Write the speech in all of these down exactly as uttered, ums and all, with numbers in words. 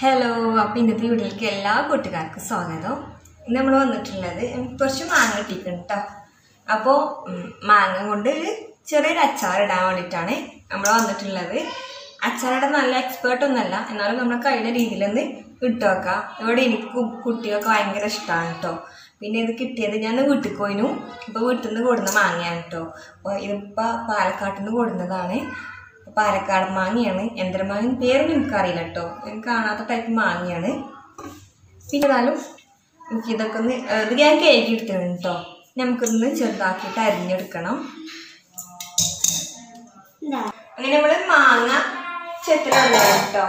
Hello, അപ്പോൾ ഇന്നത്തെ വീഡിയോയിലേക്ക് എല്ലാ കൂട്ടുകാർക്കും സ്വാഗതം. ഇന്ന് നമ്മൾ വന്നിട്ടുള്ളത് കുറച്ച് മാങ്ങ കിട്ടിയിട്ടുണ്ട് കേട്ടോ. അപ്പോൾ മാങ്ങ കൊണ്ട് ഒരു ചെറിയൊരു അച്ചാർ ഇടാൻ വേണ്ടിയിട്ടാണ് നമ്മൾ വന്നിട്ടുള്ളത്. അച്ചാറിടാൻ നല്ല എക്സ്പേർട്ടൊന്നുമല്ല, എന്നാലും നമ്മൾ കഴിയുന്ന രീതിയിലൊന്ന് ഇട്ട് വെക്കാം. ഇവിടെ എനിക്കും കുട്ടികൾക്ക് ഭയങ്കര ഇഷ്ടമാണ് കേട്ടോ. പിന്നെ ഇത് കിട്ടിയത് ഞാൻ വീട്ടിൽ പോയിനു. ഇപ്പോൾ വീട്ടിൽ നിന്ന് കൊടുന്ന മാങ്ങയാണ് കേട്ടോ. അപ്പോൾ ഇതിപ്പോൾ പാലക്കാട്ടിൽ നിന്ന് കൊടുന്നതാണ്. പാലക്കാട് മാങ്ങയാണ്. എന്തര മാങ്ങ പേരൊന്നും എനിക്കറിയില്ല കേട്ടോ. എനിക്ക് കാണാത്ത ടൈപ്പ് മാങ്ങയാണ്. പിന്നെ ഏതായാലും എനിക്കിതൊക്കെ ഒന്ന് ഇത് ഞാൻ കേക്ക് എടുത്തതാണ് കേട്ടോ. നമുക്കൊന്ന് ചെറുതാക്കിയിട്ട് അരിഞ്ഞെടുക്കണം. അങ്ങനെ നമ്മൾ മാങ്ങ ചെത്തിലാണ് കേട്ടോ.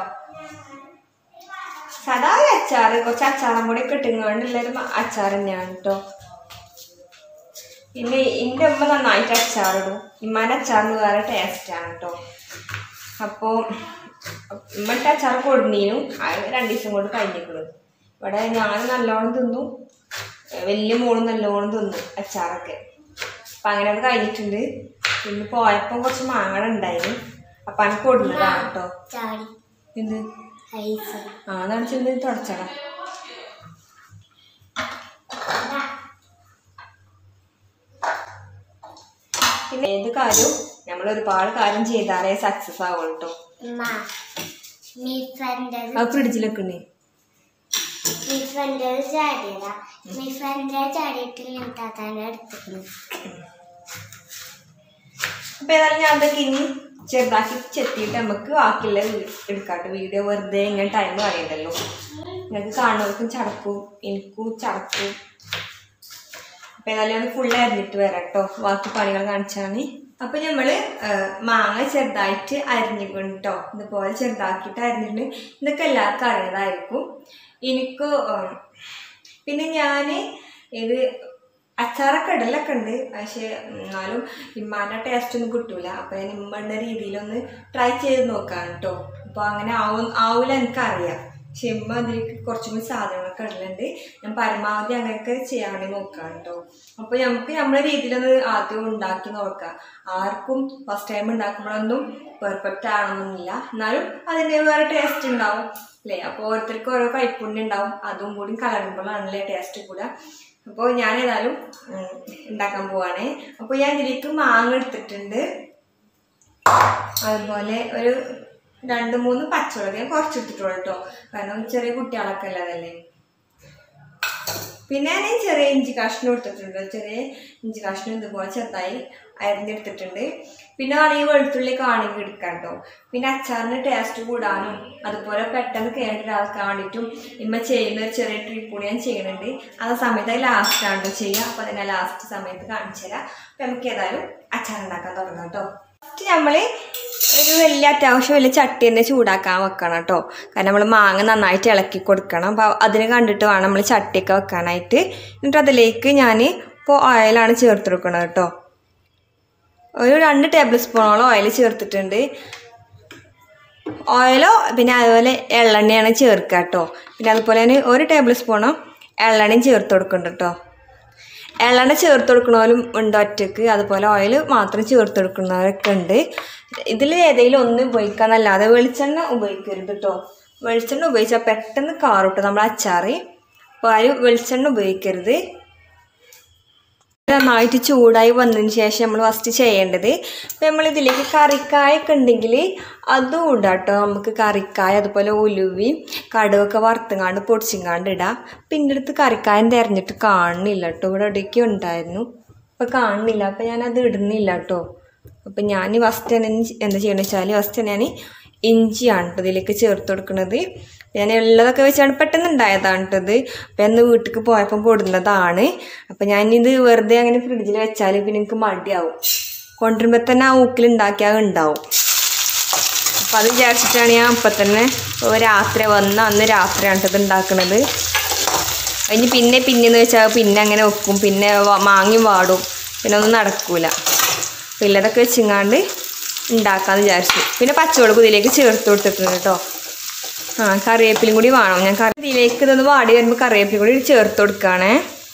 സാധാ അച്ചാർ കുറച്ച് അച്ചാറും കൂടി കിട്ടുന്നതുകൊണ്ടുള്ളൊരു അച്ചാർ തന്നെയാണ് കേട്ടോ. പിന്നെ എൻ്റെ അമ്മ നന്നായിട്ട് അച്ചാറിടും. ഇമ്മാൻ്റെ അച്ചാറിന് വേറെ ടേസ്റ്റാണ് കേട്ടോ. അപ്പോൾ ഇമ്മട്ട് അച്ചാർ കൊടുന്നീനും അത് രണ്ട് ദിവസം കൊണ്ട് കഴിഞ്ഞിരിക്കണം. ഇവിടെ ഞാൻ നല്ലോണം തിന്നു, വലിയ മോളും നല്ലോണം തിന്നു അച്ചാറൊക്കെ. അപ്പം അങ്ങനെ അത് കഴിഞ്ഞിട്ടുണ്ട്. പിന്നെ പോയപ്പം കുറച്ച് മാങ്ങ ഉണ്ടായിരുന്നു. അപ്പം എനിക്ക് കൊടുന്നതാണ് കേട്ടോ. എന്ത് ആ എന്നാണ് ചെന്ന് തുടച്ചടാ. പിന്നെ ഏത് കാര്യവും നമ്മൾ ഒരുപാട് കാര്യം ചെയ്താലേ സക്സസ് ആവുള്ളൂ കേട്ടോ. ആ ഫ്രിഡ്ജിലൊക്കെ ഉണ്ട്. അപ്പൊ ഏതായാലും ഞാൻ അതൊക്കെ ഇനി ചെറുതാക്കി ചെത്തിയിട്ട് നമുക്ക് ബാക്കിയുള്ള എടുക്കാട്ടോ. വീഡിയോ വെറുതെ ഇങ്ങനെ ടൈം കളയണ്ടല്ലോ. നിങ്ങൾക്ക് കാണുന്നവർക്കും ചടക്കും, എനിക്കും ചടക്കും. അപ്പൊ ഏതായാലും ഞാൻ ഫുള്ള് അരിഞ്ഞിട്ട് വരാം കേട്ടോ. ബാക്കി പണികൾ കാണിച്ചാണ്. അപ്പൊ നമ്മള് മാങ്ങ ചെറുതായിട്ട് അരിഞ്ഞിട്ടുണ്ട് കേട്ടോ. ഇതുപോലെ ചെറുതാക്കിയിട്ട് അരിഞ്ഞിട്ടുണ്ട്. ഇതൊക്കെ എല്ലാവർക്കും അറിയാതായിരിക്കും. എനിക്ക് പിന്നെ ഞാൻ ഇത് അച്ചാറൊക്കെ ഇടലൊക്കെ ഉണ്ട്. പക്ഷെ എന്നാലും ഇമ്മാൻ്റെ ടേസ്റ്റ് ഒന്നും കിട്ടൂല. അപ്പൊ ഞാൻ ഇമ്മയുടെ രീതിയിലൊന്ന് ട്രൈ ചെയ്ത് നോക്കാം കേട്ടോ. അപ്പോൾ അങ്ങനെ ആവും ആവൂല എനിക്കറിയാം. പക്ഷെ ഇമ്മ അതിലേക്ക് കുറച്ചും കൂടി സാധനങ്ങളൊക്കെ ഇടലുണ്ട്. ഞാൻ പരമാവധി അങ്ങനെയൊക്കെ ചെയ്യാൻ വേണ്ടി നോക്കാം കേട്ടോ. അപ്പോൾ നമുക്ക് നമ്മുടെ രീതിയിലൊന്ന് ആദ്യം ഉണ്ടാക്കി നോക്കാം. ആർക്കും ഫസ്റ്റ് ടൈം ഉണ്ടാക്കുമ്പോഴൊന്നും പെർഫെക്റ്റ് ആവണമെന്നില്ല. എന്നാലും അതിൻ്റെ വേറെ ടേസ്റ്റ് ഉണ്ടാവും അല്ലേ. അപ്പോൾ ഓരോരുത്തർക്കും ഓരോ കൈപ്പുണ്യം ഉണ്ടാവും. അതും കൂടി കലരുമ്പോഴാണല്ലേ ടേസ്റ്റ് കൂടെ. അപ്പോൾ ഞാൻ ഏതായാലും ഉണ്ടാക്കാൻ പോവാണേ. അപ്പോൾ ഞാൻ ഇതിലേക്ക് മാങ്ങ എടുത്തിട്ടുണ്ട്. അതുപോലെ ഒരു രണ്ട് മൂന്ന് പച്ചമുളക് ഞാൻ കുറച്ചെടുത്തിട്ടുള്ളൂ കേട്ടോ. കാരണം ചെറിയ കുട്ടികളൊക്കെ അല്ലതല്ലേ. പിന്നെ ഞാൻ ചെറിയ ഇഞ്ചി കഷ്ണം എടുത്തിട്ടുണ്ട്. ചെറിയ ഇഞ്ചി കഷ്ണം ഇതുപോലെ ചെറുതായി അരിഞ്ഞെടുത്തിട്ടുണ്ട്. പിന്നെ ആണെങ്കിൽ വെളുത്തുള്ളി കാണിക്ക് എടുക്കാം കേട്ടോ. പിന്നെ അച്ചാറിന് ടേസ്റ്റ് കൂടാനും അതുപോലെ പെട്ടെന്ന് കേട്ടിട്ടാക്കാൻ വേണ്ടിയിട്ടും ഇമ്മ ചെയ്യുന്ന ഒരു ചെറിയ ട്രിപ്പ് കൂടി ഞാൻ ചെയ്യുന്നുണ്ട്. ആ സമയത്ത് അത് ലാസ്റ്റാണ് ചെയ്യുക. അപ്പോൾ അതിനെ ലാസ്റ്റ് സമയത്ത് കാണിച്ചു തരാം. അപ്പം നമുക്ക് ഏതായാലും അച്ചാർ ഉണ്ടാക്കാൻ തുടങ്ങാം കേട്ടോ. ഫസ്റ്റ് നമ്മൾ ഒരു വലിയ അത്യാവശ്യം വലിയ ചട്ടി തന്നെ ചൂടാക്കാൻ വെക്കണം കേട്ടോ. കാരണം നമ്മൾ മാങ്ങ നന്നായിട്ട് ഇളക്കി കൊടുക്കണം. അപ്പോൾ അതിന് കണ്ടിട്ട് വേണം നമ്മൾ ചട്ടിയൊക്കെ വെക്കാനായിട്ട്. എന്നിട്ട് അതിലേക്ക് ഞാൻ ഇപ്പോൾ ഓയിലാണ് ചേർത്ത് കൊടുക്കുന്നത് കേട്ടോ. ഒരു രണ്ട് ടേബിൾ സ്പൂണോളം ഓയിൽ ചേർത്തിട്ടുണ്ട്. ഓയിലോ പിന്നെ അതുപോലെ എള്ളെണ്ണയാണ് ചേർക്കുക കേട്ടോ. പിന്നെ അതുപോലെ തന്നെ ഒരു ടേബിൾ സ്പൂണോ എള്ളെണ്ണയും ചേർത്ത് കൊടുക്കുന്നുണ്ട് കേട്ടോ. എള്ളെണ്ണ ചേർത്ത് കൊടുക്കണവരും ഉണ്ട് ഒറ്റക്ക്. അതുപോലെ ഓയിൽ മാത്രം ചേർത്ത് കൊടുക്കുന്നവരൊക്കെ ഉണ്ട്. ഇതിൽ ഏതെങ്കിലും ഒന്ന് ഉപയോഗിക്കാന്നല്ലാതെ വെളിച്ചെണ്ണ ഉപയോഗിക്കരുത് കേട്ടോ. വെളിച്ചെണ്ണ ഉപയോഗിച്ചാൽ പെട്ടെന്ന് കാറും കേട്ടോ നമ്മൾ അച്ചാർ. അപ്പോൾ ആരും വെളിച്ചെണ്ണ ഉപയോഗിക്കരുത്. നന്നായിട്ട് ചൂടായി വന്നതിന് ശേഷം നമ്മൾ ഫസ്റ്റ് ചെയ്യേണ്ടത്, ഇപ്പം നമ്മളിതിലേക്ക് കറിക്കായൊക്കെ ഉണ്ടെങ്കിൽ അതും ഇടാം കേട്ടോ. നമുക്ക് കറിക്കായ അതുപോലെ ഉലുവയും കടുവൊക്കെ വറുത്തുങ്ങാണ്ട് പൊടിച്ചിങ്ങാണ്ട് ഇടാം. പിന്നെ അടുത്ത് കറിക്കായം തിരഞ്ഞിട്ട് കാണുന്നില്ല കേട്ടോ. ഇവിടെ ഇടയ്ക്ക് ഉണ്ടായിരുന്നു, അപ്പോൾ കാണുന്നില്ല. അപ്പോൾ ഞാനത് ഇടുന്നില്ല കേട്ടോ. അപ്പം ഞാൻ ഫസ്റ്റ് തന്നെ എന്താ ചെയ്യണമെന്ന് വെച്ചാൽ ഫസ്റ്റ് ഞാൻ ഇഞ്ചിയാണ് കേട്ടോ ഇതിലേക്ക് ചേർത്ത് കൊടുക്കുന്നത്. ഞാൻ ഉള്ളതൊക്കെ വെച്ചാണ് പെട്ടെന്ന് ഉണ്ടായതാണ് കേട്ടത്. അപ്പം എന്ന് വീട്ടിലേക്ക് പോയപ്പം കൊടുന്നതാണ്. അപ്പം ഞാനിത് വെറുതെ അങ്ങനെ ഫ്രിഡ്ജിൽ വെച്ചാൽ പിന്നെ എനിക്ക് മടിയാവും. കൊണ്ടുവരുമ്പോൾ തന്നെ ആ ഊക്കിലുണ്ടാക്കിയാൽ ഉണ്ടാവും. അപ്പം അത് വിചാരിച്ചിട്ടാണ് ഞാൻ അപ്പം തന്നെ രാത്രി വന്ന് അന്ന് രാത്രിയാണ് കേട്ടത് ഉണ്ടാക്കുന്നത്. അതിന് പിന്നെ പിന്നെയെന്ന് വെച്ചാൽ പിന്നെ അങ്ങനെ വെക്കും. പിന്നെ മാങ്ങയും വാടും. പിന്നെ ഒന്നും നടക്കൂല. അപ്പം ഇല്ലതൊക്കെ വെച്ചിങ്ങാണ്ട് ഉണ്ടാക്കാമെന്ന് വിചാരിച്ചു. പിന്നെ പച്ചമുളക് ഇതിലേക്ക് ചേർത്ത് കൊടുത്തിട്ടുണ്ട് കേട്ടോ. ആ കറിവേപ്പിലും കൂടി വേണം. ഞാൻ കറി ഇതിലേക്ക് ഇതൊന്ന് വാടി വരുമ്പോൾ കറിവേപ്പിലും കൂടി ചേർത്ത് കൊടുക്കുകയാണേ.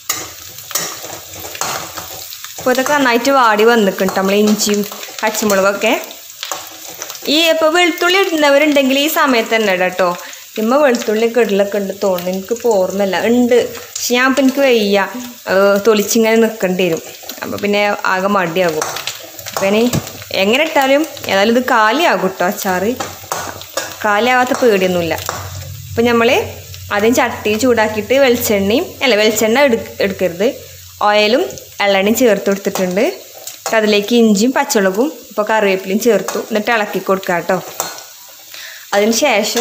അപ്പോൾ ഇതൊക്കെ നന്നായിട്ട് വാടി വന്നിട്ടുണ്ട് നമ്മൾ ഇഞ്ചിയും പച്ചമുളകൊക്കെ. ഈ ഇപ്പോൾ വെളുത്തുള്ളി ഇടുന്നവരുണ്ടെങ്കിൽ ഈ സമയത്ത് തന്നെ ഇടാം കേട്ടോ. ഇമ്മ വെളുത്തുള്ളി കെടിലൊക്കെ ഉണ്ട് തോന്നുന്നു, എനിക്ക് ഓർമ്മയില്ല. ഉണ്ട്, പക്ഷെ ഞാൻ ഇപ്പം എനിക്ക് വയ്യ, തൊളിച്ചിങ്ങനെ നിൽക്കേണ്ടി വരും. അപ്പോൾ പിന്നെ ആകെ മടിയാകും. അപ്പം ഇനി എങ്ങനെ ഇട്ടാലും ഏതായാലും ഇത് കാലിയാകും കേട്ടോ. അച്ചാറ് കാലിയാവാത്ത പേടിയൊന്നുമില്ല. അപ്പം നമ്മൾ ആദ്യം ചട്ടി ചൂടാക്കിയിട്ട് വെളിച്ചെണ്ണയും അല്ല വെളിച്ചെണ്ണ എടു എടുക്കരുത് ഓയിലും എള്ളെണ്ണയും ചേർത്ത് കൊടുത്തിട്ടുണ്ട്. അതിലേക്ക് ഇഞ്ചിയും പച്ചമുളകും ഇപ്പോൾ കറിവേപ്പിലയും ചേർത്തു. എന്നിട്ട് ഇളക്കി കൊടുക്കുക കേട്ടോ. അതിന് ശേഷം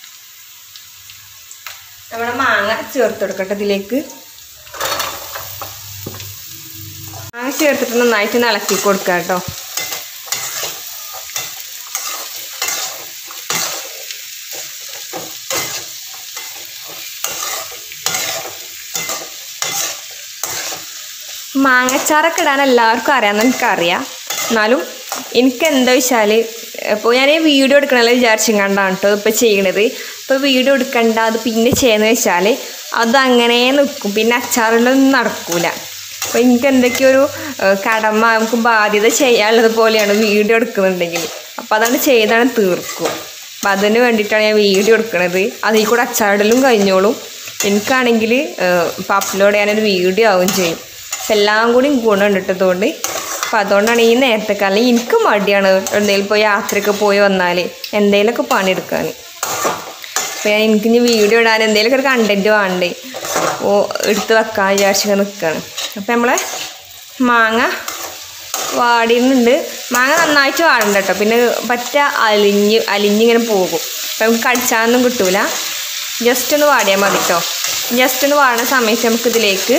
നമ്മുടെ മാങ്ങ ചേർത്ത് കൊടുക്കട്ടെ ഇതിലേക്ക്. മാങ്ങ ചേർത്തിട്ട് നന്നായിട്ട് ഇളക്കി കൊടുക്കുക കേട്ടോ. മാങ്ങച്ചാറൊക്കെ ഇടാൻ എല്ലാവർക്കും അറിയാമെന്ന് എനിക്കറിയാം. എന്നാലും എനിക്ക് എന്താ വെച്ചാൽ ഇപ്പോൾ ഞാൻ വീഡിയോ എടുക്കണമെന്ന് വിചാരിച്ചും കണ്ടാണ് കേട്ടോ ഇപ്പോൾ ചെയ്യണത്. ഇപ്പോൾ വീഡിയോ എടുക്കണ്ട, അത് പിന്നെ ചെയ്യുന്നത് വെച്ചാൽ അതങ്ങനെ നിൽക്കും, പിന്നെ അച്ചാറിലൊന്നും നടക്കൂല. അപ്പോൾ എനിക്ക് എന്തൊക്കെയൊരു കടമ, നമുക്ക് ബാധ്യത ചെയ്യാനുള്ളത് പോലെയാണ് വീഡിയോ എടുക്കുന്നുണ്ടെങ്കിൽ. അപ്പോൾ അതാണ് ചെയ്താണ് തീർക്കും. അപ്പം അതിന് വേണ്ടിയിട്ടാണ് ഞാൻ വീഡിയോ എടുക്കുന്നത്. അതിൽ കൂടെ അച്ചാറിടലും കഴിഞ്ഞോളും. എനിക്കാണെങ്കിൽ ഇപ്പോൾ അപ്ലോഡ് ചെയ്യാനൊരു വീഡിയോ ആവുകയും ചെയ്യും. അപ്പം എല്ലാം കൂടി ഗുണം ഇട്ടതുകൊണ്ട് അപ്പം അതുകൊണ്ടാണ് ഈ നേരത്തെ കാലം എനിക്ക് മടിയാണ് എന്തെങ്കിലും ഇപ്പോൾ യാത്രയൊക്കെ പോയി വന്നാൽ എന്തെങ്കിലുമൊക്കെ പണിയെടുക്കാൻ. അപ്പോൾ ഞാൻ എനിക്ക് ഇനി വീഡിയോ ഇടാൻ എന്തെങ്കിലുമൊക്കെ ഒരു കണ്ടൻറ്റ് വേണ്ടേ, ഓ എടുത്ത് വെക്കാൻ വിചാരിച്ചൊക്കെ നിൽക്കുകയാണ്. അപ്പം നമ്മളെ മാങ്ങ വാടിയുന്നുണ്ട്. മാങ്ങ നന്നായിട്ട് വാടണ്ട കേട്ടോ, പിന്നെ പറ്റ അലിഞ്ഞ് അലിഞ്ഞിങ്ങനെ പോകും. അപ്പം നമുക്ക് കടിച്ചാലൊന്നും കിട്ടൂല. ജസ്റ്റ് ഒന്ന് വാടിയാൽ മതി കേട്ടോ. ജസ്റ്റ് ഒന്ന് വാടുന്ന സമയത്ത് നമുക്കിതിലേക്ക്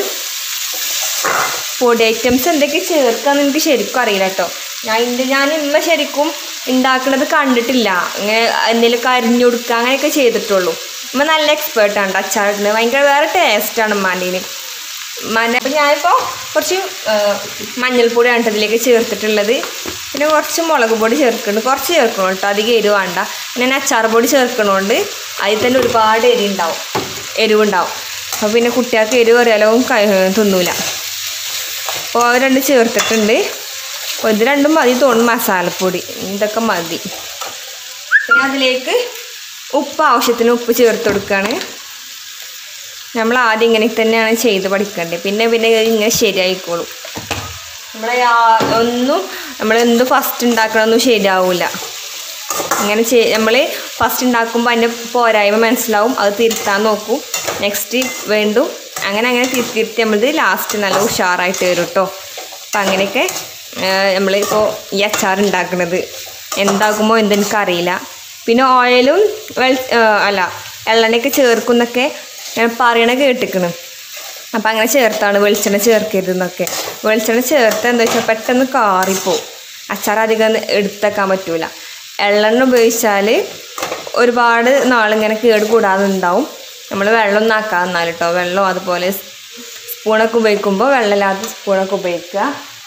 പൊടി ഐറ്റംസ് എന്തൊക്കെ ചേർക്കാമെന്ന് എനിക്ക് ശരിക്കും അറിയില്ല കേട്ടോ. ഞാൻ എൻ്റെ ഞാൻ ഇമ്മ ശരിക്കും ഉണ്ടാക്കുന്നത് കണ്ടിട്ടില്ല. ഇങ്ങനെ എന്തെങ്കിലും കരിഞ്ഞു കൊടുക്കുക അങ്ങനെയൊക്കെ ചെയ്തിട്ടുള്ളൂ. ഇമ്മ നല്ല എക്സ്പേർട്ടാണ് അച്ചാറിടുന്നത്. ഭയങ്കര വേറെ ടേസ്റ്റാണ് ഉമ്മാൻ്റെ. ഉമ്മാൻ്റെ അപ്പം ഞാനിപ്പോൾ കുറച്ച് മഞ്ഞൾപ്പൊടിയാണ് കേട്ടോ ഇതിലേക്ക് ചേർത്തിട്ടുള്ളത്. പിന്നെ കുറച്ച് മുളക് പൊടി ചേർക്കുന്നുണ്ട്, കുറച്ച് ചേർക്കണം കേട്ടോ, അധികം എരിവ് വേണ്ട. പിന്നെ അച്ചാർ പൊടി ചേർക്കണോണ്ട് അതിൽ തന്നെ ഒരുപാട് എരി ഉണ്ടാവും എരിവുണ്ടാവും. അപ്പോൾ പിന്നെ കുട്ടികൾക്ക് എരിവ് അറിയാലോ തിന്നൂല. അപ്പോൾ അത് രണ്ട് ചേർത്തിട്ടുണ്ട്. ഇത് രണ്ടും മതി തോന്നും, മസാലപ്പൊടി ഇതൊക്കെ മതി. പിന്നെ അതിലേക്ക് ഉപ്പ് ആവശ്യത്തിന് ഉപ്പ് ചേർത്ത് കൊടുക്കുകയാണ്. നമ്മൾ ആദ്യം ഇങ്ങനെ തന്നെയാണ് ചെയ്ത് പഠിക്കേണ്ടത്. പിന്നെ പിന്നെ ഇങ്ങനെ ശരിയായിക്കോളും. നമ്മളെ ഒന്നും നമ്മളെന്ത് ഫസ്റ്റ് ഉണ്ടാക്കണമെന്നും ശരിയാവില്ല. ഇങ്ങനെ ചെയ് നമ്മൾ ഫസ്റ്റ് ഉണ്ടാക്കുമ്പോൾ അതിൻ്റെ പോരായ്മ മനസ്സിലാവും, അത് തിരുത്താൻ നോക്കും. നെക്സ്റ്റ് വീണ്ടും അങ്ങനെ അങ്ങനെ തിരുത്തി തിരുത്തി നമ്മളത് ലാസ്റ്റ് നല്ല ഉഷാറായിട്ട് വരും കേട്ടോ. അപ്പം അങ്ങനെയൊക്കെ നമ്മളിപ്പോൾ ഈ അച്ചാർ ഉണ്ടാക്കുന്നത് എന്താക്കുമ്പോൾ എന്തെനിക്കറിയില്ല. പിന്നെ ഓയിലും വെൾ അല്ല എള്ളെണ്ണയൊക്കെ ചേർക്കുന്നൊക്കെ ഞാൻ പറയണ കേട്ടിക്കണം. അപ്പം അങ്ങനെ ചേർത്താണ് വെളിച്ചെണ്ണ ചേർക്കരുതെന്നൊക്കെ. വെളിച്ചെണ്ണ ചേർത്ത് എന്താ വെച്ചാൽ പെട്ടെന്ന് കാറിപ്പോവും, അച്ചാർ അധികം എടുത്തേക്കാൻ പറ്റൂല. എള്ളെണ്ണ ഉപയോഗിച്ചാൽ ഒരുപാട് നാളിങ്ങനെ കേട് കൂടാതെ ഉണ്ടാവും. നമ്മൾ വെള്ളം ഒന്നും ആക്കാതെ എന്നാൽ കേട്ടോ. വെള്ളം അതുപോലെ സ്പൂണൊക്കെ ഉപയോഗിക്കുമ്പോൾ വെള്ളമില്ലാത്ത സ്പൂണൊക്കെ ഉപയോഗിക്കുക.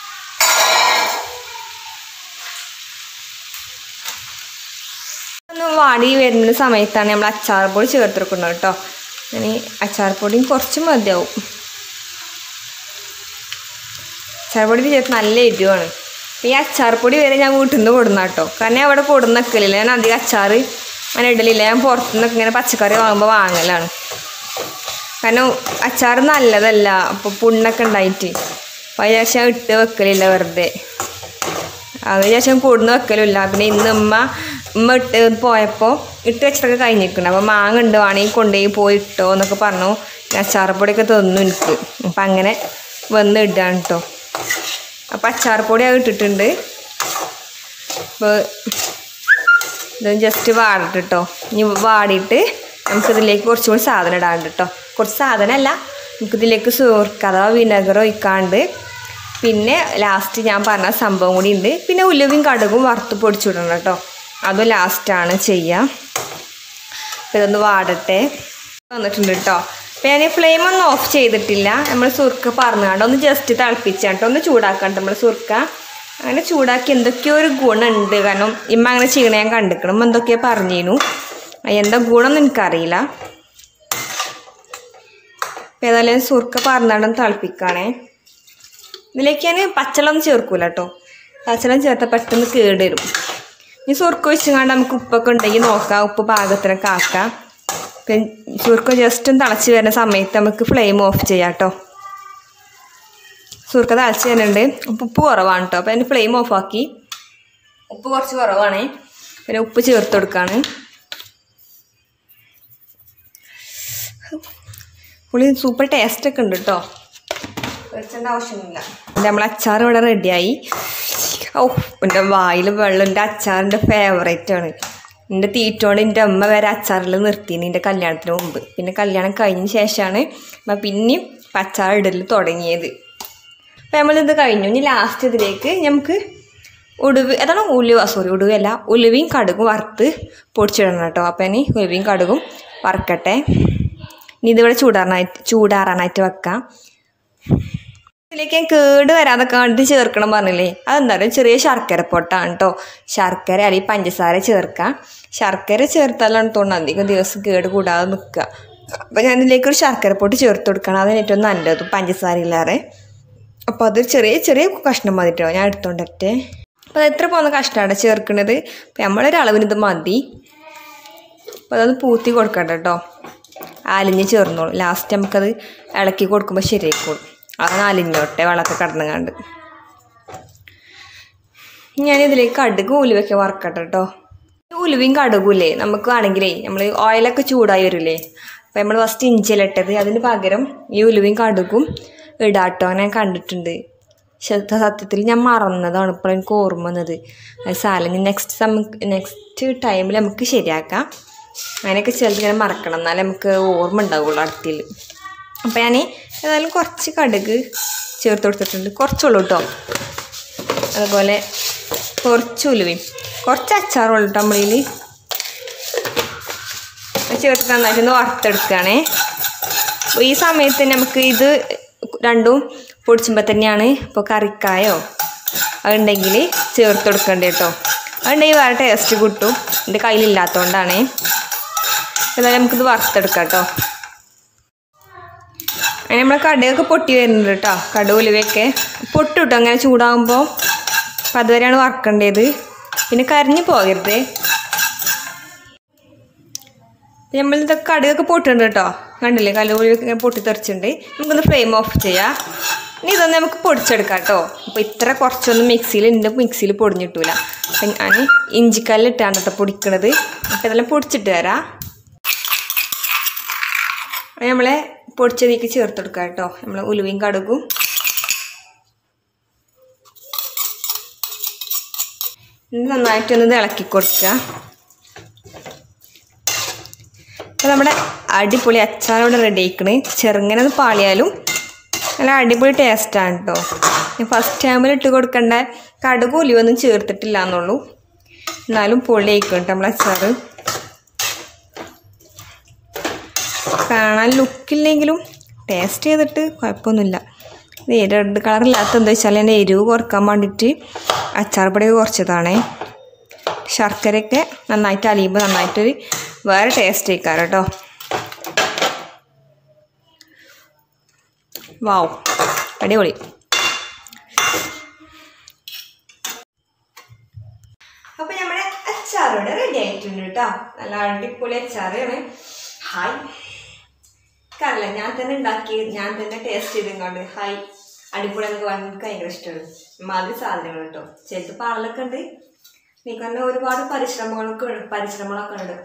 ഒന്ന് വാടി വരുന്ന സമയത്താണ് നമ്മൾ അച്ചാർ പൊടി ചേർത്തെടുക്കുന്നത് കേട്ടോ. ഇനി അച്ചാർ പൊടിയും കുറച്ച് മതിയാവും. അച്ചാർ പൊടി ചേർത്ത് നല്ല എരിവാണ്. ഈ അച്ചാർ പൊടി വരെ ഞാൻ വീട്ടിൽ നിന്ന് കൊടുന്ന കേട്ടോ. കാരണം ഞാൻ അവിടെ കൊടുന്ന് വെക്കലില്ല, ഞാൻ അധികം അച്ചാർ അങ്ങനെ ഇടലില്ല. ഞാൻ പുറത്തുനിന്നൊക്കെ ഇങ്ങനെ പച്ചക്കറി വാങ്ങുമ്പോൾ വാങ്ങലാണ്. കാരണം അച്ചാർ നല്ലതല്ല, അപ്പോൾ പുണ്ണൊക്കെ ഉണ്ടായിട്ട്. അപ്പോൾ അതിന് ശേഷം ഇട്ട് വെക്കലില്ല വെറുതെ. അതിന് ശേഷം കൊടുന്ന് വെക്കലില്ല. പിന്നെ ഇന്ന് ഉമ്മ ഉമ്മ ഇട്ട് പോയപ്പോൾ ഇട്ട് വെച്ചിട്ടൊക്കെ കഴിഞ്ഞിരിക്കണം. അപ്പോൾ മാങ്ങ ഉണ്ട്, വേണമെങ്കിൽ കൊണ്ടുപോയി പോയി ഇട്ടോ എന്നൊക്കെ പറഞ്ഞു. അച്ചാറപ്പൊടിയൊക്കെ തന്നു എനിക്ക്. അപ്പം അങ്ങനെ വന്ന് ഇടുകയാണ് കേട്ടോ. അപ്പം അച്ചാറപ്പൊടി അത് ഇട്ടിട്ടുണ്ട്. അപ്പോൾ ഇത് ജസ്റ്റ് വാടിട്ട് കേട്ടോ. ഇനി വാടിയിട്ട് നമുക്കിതിലേക്ക് കുറച്ചും കൂടി സാധനം ഇടാണ്ട് കേട്ടോ. കുറച്ച് സാധനമല്ല, നമുക്കിതിലേക്ക് സുർക്ക അഥവാ വിനെഗർ ഒഴിക്കാണ്ട്. പിന്നെ ലാസ്റ്റ് ഞാൻ പറഞ്ഞ സംഭവം കൂടി ഉണ്ട്. പിന്നെ ഉലുവയും കടുകും വറുത്ത് പൊടിച്ചിടണം കേട്ടോ. അതും ലാസ്റ്റാണ് ചെയ്യുക. അപ്പോൾ ഇതൊന്ന് വാടട്ടെ. വന്നിട്ടുണ്ട് കേട്ടോ. അപ്പോൾ ഞാൻ ഫ്ലെയിം ഒന്നും ഓഫ് ചെയ്തിട്ടില്ല. നമ്മൾ സുർക്ക പറഞ്ഞാണ്ട് ഒന്ന് ജസ്റ്റ് തിളപ്പിച്ചാട്ടോ, ഒന്ന് ചൂടാക്കാണ്ട് നമ്മൾ സുർക്ക അങ്ങനെ ചൂടാക്കി. എന്തൊക്കെയോ ഒരു ഗുണമുണ്ട്, കാരണം ഇമ്മ അങ്ങനെ ചെയ്യണ ഞാൻ കണ്ടിക്കണം. എന്തൊക്കെയോ പറഞ്ഞിരുന്നു, എന്താ ഗുണമെന്ന് എനിക്കറിയില്ല. അപ്പോൾ ഏതായാലും സുർക്ക പറഞ്ഞാണ്ടൊന്ന് തിളപ്പിക്കുകയാണേ. ഇതിലേക്ക് ഞാൻ പച്ചവെള്ളം ചേർക്കൂല കേട്ടോ. പച്ചവെള്ളം ചേർത്താൽ പെട്ടെന്ന് കേട് വരും. ഇനി സുർക്ക ഒഴിച്ചങ്ങാണ്ട് നമുക്ക് ഉപ്പൊക്കെ ഉണ്ടെങ്കിൽ നോക്കാം, ഉപ്പ് പാകത്തിനൊക്കെ ആക്കാം. സുർക്ക ജസ്റ്റ് ഒന്ന് തിളച്ച് വരുന്ന സമയത്ത് നമുക്ക് ഫ്ലെയിം ഓഫ് ചെയ്യാം കേട്ടോ. സുർക്ക തിളച്ച് വരുന്നുണ്ട്. ഉപ്പ് ഉപ്പ് കുറവാണ് കേട്ടോ. അപ്പോൾ അതിന് ഫ്ലെയിം ഓഫാക്കി. ഉപ്പ് കുറച്ച് കുറവാണ്. പിന്നെ ഉപ്പ് ചേർത്ത് കൊടുക്കുകയാണ്. പുളി സൂപ്പർ ടേസ്റ്റൊക്കെ ഉണ്ട് കേട്ടോ. വെച്ചേണ്ട ആവശ്യമൊന്നുമില്ല. നമ്മൾ അച്ചാർ ഇവിടെ റെഡിയായി. ഓ എൻ്റെ വായിൽ വെള്ളം. എൻ്റെ അച്ചാറിൻ്റെ ഫേവറേറ്റാണ്. എൻ്റെ തീറ്റോണ്ട് എൻ്റെ അമ്മ വരെ അച്ചാറിൽ നിർത്തിയിരുന്നു എൻ്റെ കല്യാണത്തിന് മുമ്പ്. പിന്നെ കല്യാണം കഴിഞ്ഞ ശേഷമാണ് അപ്പം പിന്നെയും അച്ചാർ ഇടൽ തുടങ്ങിയത്. അപ്പം നമ്മളിത് കഴിഞ്ഞു. ഇനി ലാസ്റ്റ് ഇതിലേക്ക് നമുക്ക് ഉടുവ് അതാണ് ഉലുവ സോറി ഉടുവല്ല ഉലുവയും കടുകും വറുത്ത് പൊടിച്ചിടണം കേട്ടോ. അപ്പം ഇനി ഉലുവയും കടുകും വറുക്കട്ടെ. ഇനി ഇതിവിടെ ചൂടാറാനായിട്ട് ചൂടാറാനായിട്ട് വെക്കാം. ഇതിലേക്ക് ഞാൻ കേട് വരാതൊക്കെ കണ്ടിട്ട് ചേർക്കണം പറഞ്ഞില്ലേ, അതെന്താ പറയുക ചെറിയ ശർക്കര പൊട്ടാണ് കേട്ടോ. ശർക്കര അല്ലെങ്കിൽ പഞ്ചസാര ചേർക്കാം. ശർക്കര ചേർത്താലാണ് തോന്നുന്നത് അധികം ദിവസം കേട് കൂടാതെ നിൽക്കുക. അപ്പം ഞാൻ ഇതിലേക്ക് ഒരു ശർക്കര പൊട്ട് ചേർത്ത് കൊടുക്കണം. അതിന് ഏറ്റവും നല്ലത് പഞ്ചസാര ഇല്ലാതെ. അപ്പോൾ അത് ചെറിയ ചെറിയ കഷ്ണം മതിട്ടോ ഞാൻ എടുത്തോണ്ടേ. അപ്പോൾ അത് എത്ര പോകുന്ന കഷ്ണമാണ് ചേർക്കുന്നത്. അപ്പം നമ്മളൊരു അളവിന് ഇത് മതി. അപ്പോൾ അതൊന്ന് പൂത്തി കൊടുക്കട്ടെ കേട്ടോ. അലിഞ്ഞ് ചേർന്നോളൂ. ലാസ്റ്റ് നമുക്കത് ഇളക്കി കൊടുക്കുമ്പോൾ ശരിയായിക്കോളും. അതാണ് അലിഞ്ഞോട്ടെ വെള്ളമൊക്കെ കടന്നുകാണ്ട്. ഞാനിതിലേക്ക് കടുക് ഉലുവയൊക്കെ വറക്കട്ടെ കേട്ടോ. ഉലുവയും കടുകൂല്ലേ നമുക്ക് വേണമെങ്കിലേ നമ്മൾ ഓയിലൊക്കെ ചൂടായി വരില്ലേ. അപ്പോൾ നമ്മൾ ഫസ്റ്റ് ഇഞ്ചിലിട്ടത് അതിന് പകരം ഈ ഉലുവയും കടുകും ഇടാട്ടോ. ഞാൻ കണ്ടിട്ടുണ്ട്. സത്യത്തിൽ ഞാൻ മറന്നതാണ് ഇപ്പോൾ എനിക്ക് ഓർമ്മ വന്നത്. അത് സാലം നെക്സ്റ്റ് നമുക്ക് നെക്സ്റ്റ് ടൈമിൽ നമുക്ക് ശരിയാക്കാം. അങ്ങനെയൊക്കെ ചിലത് ഇങ്ങനെ മറക്കണം എന്നാലേ നമുക്ക് ഓർമ്മ ഉണ്ടാവുള്ളൂ അടുത്തിൽ. അപ്പോൾ ഞാൻ ഏതായാലും കുറച്ച് കടുക് ചേർത്ത് കൊടുത്തിട്ടുണ്ട്. കുറച്ചുള്ളൂ കേട്ടോ. അതുപോലെ കുറച്ച് ഉലുവയും കുറച്ച് അച്ചാറുള്ളൂ കേട്ടോ നമ്മളിൽ ചേർത്ത് നന്നായിട്ടൊന്ന് വറുത്തെടുക്കുകയാണേ. അപ്പോൾ ഈ സമയത്ത് നമുക്ക് ഇത് രണ്ടും പൊടിച്ചുമ്പോൾ തന്നെയാണ് ഇപ്പോൾ കറിക്കായോ അതുണ്ടെങ്കിൽ ചേർത്ത് കൊടുക്കേണ്ടത് കേട്ടോ. അതുണ്ടെങ്കിൽ വേറെ ടേസ്റ്റ് കിട്ടും. എൻ്റെ കയ്യിലില്ലാത്തതുകൊണ്ടാണ്. എന്നാലും നമുക്കിത് വറുത്തെടുക്കാം കേട്ടോ. അങ്ങനെ നമ്മളെ കടുകൊക്കെ പൊട്ടി വരുന്നുണ്ട് കേട്ടോ. കടുക് ഉലുവയൊക്കെ പൊട്ടു കേട്ടോ അങ്ങനെ ചൂടാകുമ്പോൾ. അപ്പം അതുവരെയാണ് വറക്കേണ്ടത്. പിന്നെ കരിഞ്ഞ് പോകരുത്. നമ്മളിതൊക്കെ കടുകൊക്കെ പൊട്ടുണ്ട് കേട്ടോ. കണ്ടില്ലേ കടുക് ഉലുവയൊക്കെ പൊട്ടിത്തെറിച്ചിട്ടുണ്ട്. നമുക്കൊന്ന് ഫ്ലെയിം ഓഫ് ചെയ്യാം. ഇനി ഇതൊന്ന് നമുക്ക് പൊടിച്ചെടുക്കാം കേട്ടോ. അപ്പോൾ ഇത്ര കുറച്ചൊന്നും മിക്സിയിൽ ഉണ്ട് മിക്സിയിൽ പൊടിഞ്ഞിട്ടില്ല. അപ്പം ഞാൻ ഇഞ്ചിക്കല്ലിട്ടാണ് കേട്ടോ പൊടിക്കണത്. അപ്പം ഇതെല്ലാം പൊടിച്ചിട്ട് തരാം. നമ്മളെ പൊടിച്ചതിലേക്ക് ചേർത്ത് കൊടുക്കാം കേട്ടോ. നമ്മൾ ഉലുവയും കടുകും നന്നായിട്ടൊന്ന് ഇളക്കി കൊടുക്കുക. അപ്പോൾ നമ്മുടെ അടിപൊളി അച്ചാറോടെ റെഡി ആയിക്കണ്. ചെറുങ്ങനെ ഒന്ന് പാളിയാലും നല്ല അടിപൊളി ടേസ്റ്റാണ് കേട്ടോ. ഫസ്റ്റ് ടൈമിൽ ഇട്ട് കൊടുക്കേണ്ട കടുക് ഉലുവൊന്നും ചേർത്തിട്ടില്ല എന്നുള്ളൂ. എന്നാലും പൊളി ആയിക്കും കേട്ടോ നമ്മളെ അച്ചാറ്. കാണാൻ ലുക്കില്ലെങ്കിലും ടേസ്റ്റ് ചെയ്തിട്ട് കുഴപ്പമൊന്നുമില്ല. ഇത് റെഡ് കളറില്ലാത്ത എന്താ വെച്ചാൽ എൻ്റെ എരിവ് കുറക്കാൻ വേണ്ടിയിട്ട് അച്ചാർ പൊടി കുറച്ചതാണേ. ശർക്കരയൊക്കെ നന്നായിട്ട് അലിയുമ്പോൾ നന്നായിട്ടൊരു വേറെ ടേസ്റ്റ് ആയിക്കാറ് കേട്ടോ. വാവ് അടിപൊളി. അപ്പോൾ നമ്മുടെ അച്ചാറോടെ റെഡി ആയിട്ടുണ്ട് കേട്ടോ. നല്ല അടിപൊളി അച്ചാറാണ്. ഹായ് കറില്ല ഞാൻ തന്നെ ഉണ്ടാക്കി ഞാൻ തന്നെ ടേസ്റ്റ് ചെയ്തെങ്കൊണ്ട് ഹായ് അടിപൊളി എന്നൊക്കെ പറഞ്ഞാൽ എനിക്ക് ഭയങ്കര ഇഷ്ടമാണ്. മാതിരി സാധനങ്ങൾ കേട്ടോ. ചിലത് പാടലൊക്കെ ഉണ്ട്. നീ കാരണം ഒരുപാട് പരിശ്രമങ്ങളൊക്കെ പരിശ്രമങ്ങളൊക്കെ ഉണ്ട്.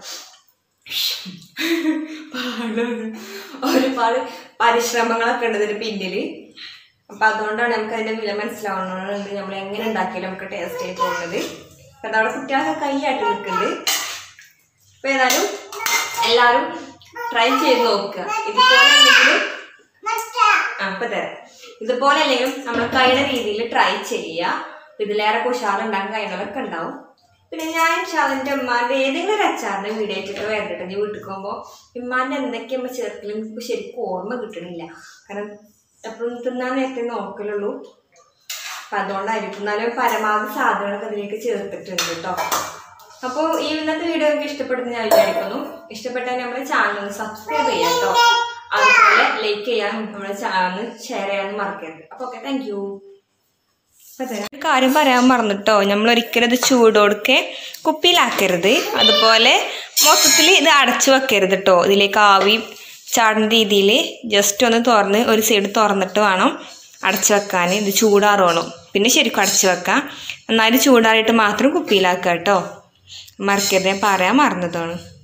പാടാണ് ഒരുപാട് പരിശ്രമങ്ങളൊക്കെ ഉണ്ട് ഇതിന് പിന്നിൽ. അപ്പം അതുകൊണ്ടാണ് നമുക്ക് അതിൻ്റെ വില മനസ്സിലാവുന്നുണ്ട്. നമ്മൾ എങ്ങനെ ഉണ്ടാക്കിയാലും നമുക്ക് ടേസ്റ്റ് ആയി തോന്നുന്നത്. അപ്പം അതവിടെ കുട്ടികളൊക്കെ കൈയായിട്ട് നിൽക്കുന്നുണ്ട്. അപ്പം ഏതായാലും എല്ലാവരും ട്രൈ ചെയ്ത് നോക്കുക. ഇതുപോലെ എന്തെങ്കിലും ആ അപ്പം തരാം. ഇതുപോലെ അല്ലെങ്കിലും നമ്മൾ കഴിയുന്ന രീതിയിൽ ട്രൈ ചെയ്യുക. ഇതിലേറെ ഉഷാറുണ്ടാക്കാൻ കഴിയുന്നവരൊക്കെ ഉണ്ടാവും. പിന്നെ ഞാൻ ഷാദിൻ്റെ ഉമ്മാൻ്റെ ഏതെങ്കിലും ഒരു അച്ചാറിൻ്റെ വീഡിയോ ആയിട്ടൊക്കെ വരട്ടെ. ഞാൻ വീട്ടിൽ പോകുമ്പോൾ ഉമ്മാൻ്റെ എന്തൊക്കെയാണ് നമ്മൾ ചേർക്കലും എനിക്ക് ശരിക്കും ഓർമ്മ കിട്ടണില്ല. കാരണം എപ്പോഴും തിന്നാൻ നേരത്തെ നോക്കലുള്ളൂ. അപ്പം അതുകൊണ്ടായിരിക്കും. എന്നാലും പരമാവധി സാധനങ്ങളൊക്കെ അതിലേക്ക് ചേർത്തിട്ടുണ്ട് കേട്ടോ. അപ്പോൾ ഈ ഇന്നത്തെ വീഡിയോ എനിക്ക് ഇഷ്ടപ്പെടുന്ന ഞാൻ വിചാരിക്കുന്നു. ഇഷ്ടപ്പെട്ടാൽ നമ്മുടെ ചാനൽ ഒന്ന് സബ്സ്ക്രൈബ് ചെയ്യാം കേട്ടോ. അതുപോലെ ലൈക്ക് ചെയ്യാനും നമ്മുടെ ചാനൽ ഷെയർ ചെയ്യാനും മറക്കരുത്. അപ്പോൾ ഓക്കെ താങ്ക് യു. ഒരു കാര്യം പറയാൻ മറന്നിട്ടോ, നമ്മൾ ഒരിക്കലും അത് ചൂടോടുക്കെ കുപ്പിയിലാക്കരുത്. അതുപോലെ മൊത്തത്തിൽ ഇത് അടച്ചു വെക്കരുത് കേട്ടോ. ഇതിലേക്ക് ആവി ചാടുന്ന രീതിയിൽ ജസ്റ്റ് ഒന്ന് തുറന്ന് ഒരു സൈഡ് തുറന്നിട്ട് വേണം അടച്ചു വെക്കാൻ. ഇത് ചൂടാറോളും, പിന്നെ ശരിക്കും അടച്ചു വെക്കാം. എന്നാലും ചൂടാറിയിട്ട് മാത്രം കുപ്പിയിലാക്കുക കേട്ടോ. മറക്കരുത്, ഞാൻ പറയാൻ മറന്നതാണ്.